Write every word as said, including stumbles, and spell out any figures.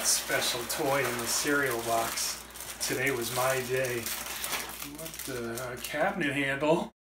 special toy in the cereal box. Today was my day. What the uh, cabinet handle?